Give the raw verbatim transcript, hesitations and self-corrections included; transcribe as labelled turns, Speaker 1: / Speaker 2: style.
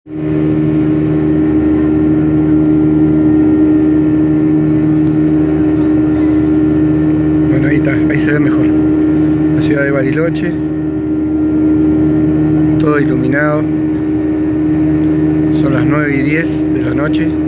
Speaker 1: Bueno, ahí está, ahí se ve mejor. La ciudad de Bariloche. Todo iluminado. Son las nueve y diez de la noche.